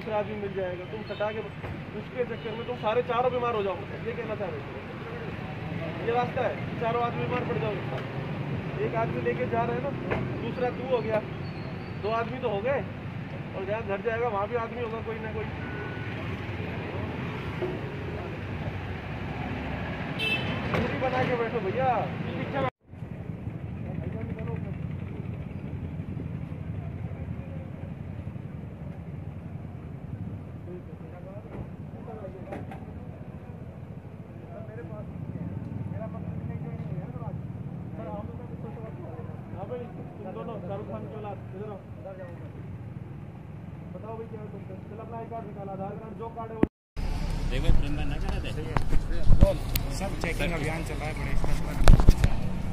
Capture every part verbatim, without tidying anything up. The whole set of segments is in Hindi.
दूसरा आदमी मिल जाएगा, तुम सटा के उसके चक्कर में तुम सारे चारों बीमार हो जाओगे। ये कहना चाह रहे थे, ये रास्ता है, चारों आदमी बीमार पड़ जाओगे। एक आदमी लेके जा रहे हैं ना, दूसरा तू हो गया, दो आदमी तो हो गए, और जहाँ घर जाएगा वहाँ भी आदमी होगा कोई ना कोई। दूरी बना के बैठो भैया। दोनों शाहरुख खान के औलाद इधर आओ, बताओ भाई क्या है तुमसे? चल अपना आई कार्ड निकाला, आधार कार्ड जो कार्ड है वो देखो प्रेम ना करा दे। सब चेकिंग अभियान चल रहा है बड़े।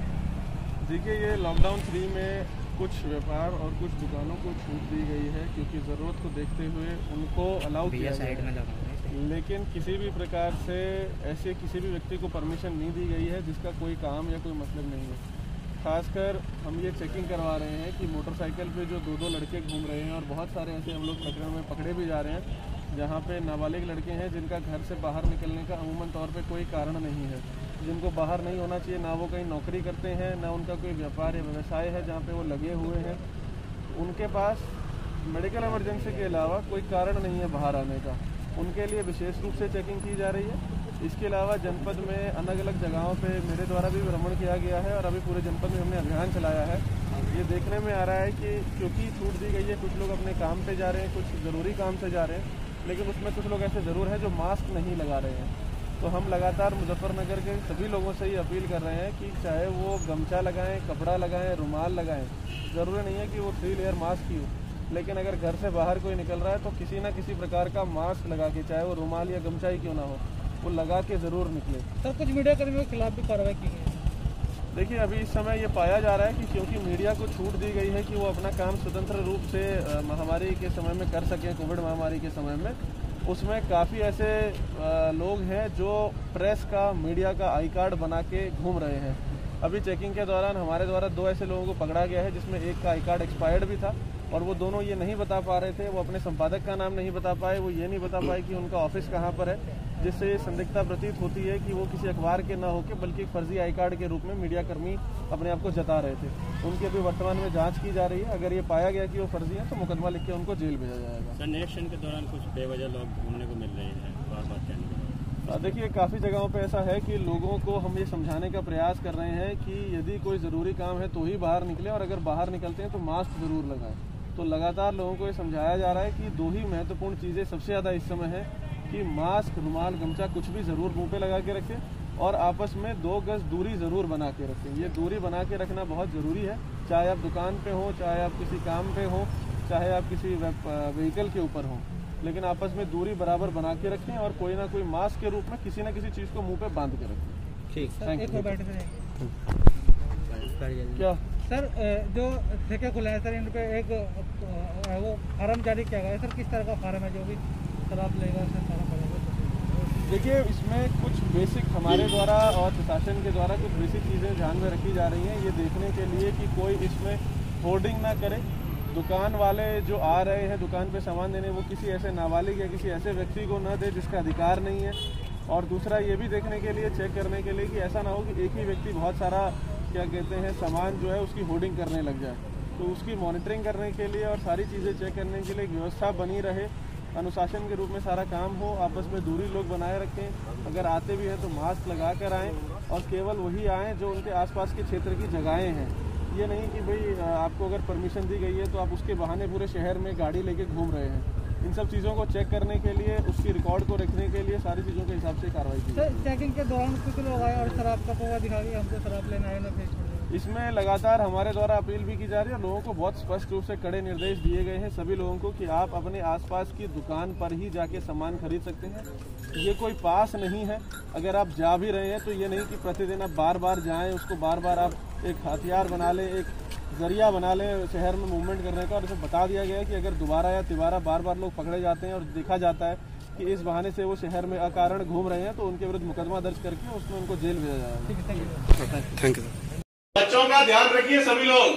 देखिए, ये लॉकडाउन थ्री में कुछ व्यापार और कुछ दुकानों को छूट दी गई है क्योंकि ज़रूरत को देखते हुए उनको अलाउ किया साइड में लगा, लेकिन किसी भी प्रकार से ऐसे किसी भी व्यक्ति को परमिशन नहीं दी गई है जिसका कोई काम या कोई मतलब नहीं है। खासकर हम ये चेकिंग करवा रहे हैं कि मोटरसाइकिल पे जो दो दो लड़के घूम रहे हैं, और बहुत सारे ऐसे हम लोग प्रकरण में पकड़े भी जा रहे हैं जहाँ पे नाबालिग लड़के हैं जिनका घर से बाहर निकलने का अमूमन तौर पे कोई कारण नहीं है, जिनको बाहर नहीं होना चाहिए, ना वो कहीं नौकरी करते हैं, ना उनका कोई व्यापार या व्यवसाय है जहाँ पे वो लगे हुए हैं। उनके पास मेडिकल इमरजेंसी के अलावा कोई कारण नहीं है बाहर आने का, उनके लिए विशेष रूप से चेकिंग की जा रही है। इसके अलावा जनपद में अलग अलग जगहों पे मेरे द्वारा भी भ्रमण किया गया है और अभी पूरे जनपद में हमने अभियान चलाया है। ये देखने में आ रहा है कि क्योंकि छूट दी गई है, कुछ लोग अपने काम पे जा रहे हैं, कुछ ज़रूरी काम से जा रहे हैं, लेकिन उसमें कुछ लोग ऐसे ज़रूर हैं जो मास्क नहीं लगा रहे हैं। तो हम लगातार मुजफ्फरनगर के सभी लोगों से ये अपील कर रहे हैं कि चाहे वो गमछा लगाएं, कपड़ा लगाएं, रुमाल लगाएं, ज़रूरी नहीं है कि वो थ्री लेयर मास्क ही हो, लेकिन अगर घर से बाहर कोई निकल रहा है तो किसी न किसी प्रकार का मास्क लगा के, चाहे वो रुमाल या गमछा ही क्यों ना हो, वो लगा के ज़रूर निकले। सर, कुछ मीडिया कर्मियों के खिलाफ भी कार्रवाई की गई है। देखिए, अभी इस समय ये पाया जा रहा है कि क्योंकि मीडिया को छूट दी गई है कि वो अपना काम स्वतंत्र रूप से महामारी के समय में कर सकें, कोविड महामारी के समय में, उसमें काफ़ी ऐसे लोग हैं जो प्रेस का, मीडिया का आई कार्ड बना के घूम रहे हैं। अभी चेकिंग के दौरान हमारे द्वारा दो ऐसे लोगों को पकड़ा गया है जिसमें एक का आई कार्ड एक्सपायर्ड भी था, और वो दोनों ये नहीं बता पा रहे थे, वो अपने संपादक का नाम नहीं बता पाए, वो ये नहीं बता पाए कि उनका ऑफिस कहाँ पर है, जिससे ये संदिग्धता प्रतीत होती है कि वो किसी अखबार के ना होकर बल्कि एक फर्जी आई कार्ड के रूप में मीडिया कर्मी अपने आप को जता रहे थे। उनकी अभी वर्तमान में जांच की जा रही है। अगर ये पाया गया कि वो फर्जी है तो मुकदमा लिख के उनको जेल भेजा जाएगा। सर, इलेक्शन के दौरान कुछ बेवजह लोग घूमने को मिल रहे हैं, बार बार कहने के बाद। देखिए, काफ़ी जगहों पे ऐसा है कि लोगों को हम ये समझाने का प्रयास कर रहे हैं कि यदि कोई ज़रूरी काम है तो ही बाहर निकले, और अगर बाहर निकलते हैं तो मास्क ज़रूर लगाएं। तो लगातार लोगों को ये समझाया जा रहा है कि दो ही महत्वपूर्ण चीज़ें सबसे ज़्यादा इस समय है कि मास्क, रुमाल, गमछा कुछ भी ज़रूर मुंह पे लगा के रखें, और आपस में दो गज दूरी ज़रूर बना के रखें। ये दूरी बना के रखना बहुत ज़रूरी है, चाहे आप दुकान पे हो, चाहे आप किसी काम पे हो, चाहे आप किसी व्हीकल के ऊपर हो, लेकिन आपस में दूरी बराबर बना के रखें और कोई ना कोई मास्क के रूप में किसी न किसी चीज़ को मुँह पे बांध के रखें। ठीक, थैंक यू। क्या सर, जो ठेके खुले हैं सर, इन पे एक वो फार्म जारी किया गया है सर, किस तरह का फार्म है जो भी शराब लेगा सर सारा पड़ेगा? देखिए, इसमें कुछ बेसिक हमारे द्वारा और प्रशासन के द्वारा कुछ बेसिक चीज़ें ध्यान में रखी जा रही हैं, ये देखने के लिए कि कोई इसमें होर्डिंग ना करे। दुकान वाले जो आ रहे हैं दुकान पे सामान देने, वो किसी ऐसे नाबालिग या किसी ऐसे व्यक्ति को न दे जिसका अधिकार नहीं है। और दूसरा ये भी देखने के लिए, चेक करने के लिए कि ऐसा ना हो कि एक ही व्यक्ति बहुत सारा क्या कहते हैं सामान जो है उसकी होर्डिंग करने लग जाए। तो उसकी मॉनिटरिंग करने के लिए और सारी चीज़ें चेक करने के लिए व्यवस्था बनी रहे, अनुशासन के रूप में सारा काम हो, आपस में दूरी लोग बनाए रखें। अगर आते भी हैं तो मास्क लगा कर आएँ, और केवल वही आएँ जो उनके आसपास के क्षेत्र की जगहें हैं। ये नहीं कि भाई आपको अगर परमिशन दी गई है तो आप उसके बहाने पूरे शहर में गाड़ी लेके घूम रहे हैं। इन सब चीज़ों को चेक करने के लिए, उसकी रिकॉर्ड को रखने के लिए सारी चीज़ों के हिसाब से कार्रवाई की। सर, चेकिंग के दौरान कुछ लोग आए और शराब का पौवा दिखा के हमको शराब लेना है ना फिर इसमें लगातार हमारे द्वारा अपील भी की जा रही है। लोगों को बहुत स्पष्ट रूप से कड़े निर्देश दिए गए हैं सभी लोगों को कि आप अपने आसपास की दुकान पर ही जाके सामान खरीद सकते हैं। ये कोई पास नहीं है। अगर आप जा भी रहे हैं तो ये नहीं कि प्रतिदिन आप बार बार जाएं, उसको बार बार आप एक हथियार बना लें, एक जरिया बना लें शहर में मूवमेंट करने का। और इसे बता दिया गया है कि अगर दोबारा या तिबारा बार बार लोग पकड़े जाते हैं और देखा जाता है कि इस बहाने से वो शहर में अकारण घूम रहे हैं तो उनके विरुद्ध मुकदमा दर्ज करके उसमें उनको जेल भेजा जाएगा। Thank you. बच्चों का ध्यान रखिए सभी लोग।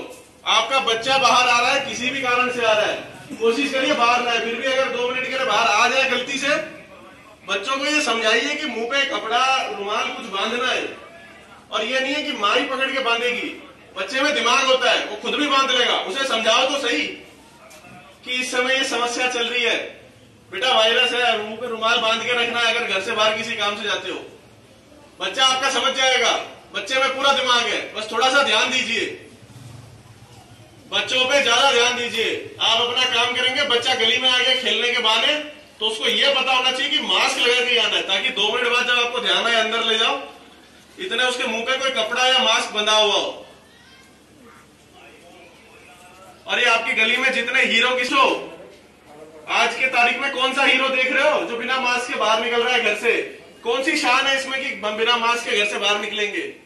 आपका बच्चा बाहर आ रहा है, किसी भी कारण से आ रहा है, कोशिश करिए बाहर ना आए, फिर भी अगर दो मिनट के लिए बाहर आ जाए गलती से, बच्चों को ये समझाइए कि मुंह पे कपड़ा रुमाल कुछ बांधना है, और ये नहीं है कि माँ ही पकड़ के बांधेगी। बच्चे में दिमाग होता है, वो खुद भी बांध लेगा, उसे समझाओ तो सही कि इस समय ये समस्या चल रही है, बेटा वायरस है, मुंह पे रुमाल बांध के रखना है अगर घर से बाहर किसी काम से जाते हो। बच्चा आपका समझ जाएगा, बच्चे में पूरा दिमाग है, बस थोड़ा सा ध्यान दीजिए, बच्चों पे ज्यादा ध्यान दीजिए। आप अपना काम करेंगे, बच्चा गली में आ गया खेलने के बहाने, तो उसको यह पता होना चाहिए कि मास्क लगा के आना है, ताकि दो मिनट बाद जब आपको ध्यान आए अंदर ले जाओ, इतने उसके मुंह पे कोई कपड़ा या मास्क बंधा हुआ हो। और ये आपकी गली में जितने हीरो किसो, आज के तारीख में कौन सा हीरो देख रहे हो जो बिना मास्क के बाहर निकल रहा है घर से? कौन सी शान है इसमें कि बिना मास्क के घर से बाहर निकलेंगे?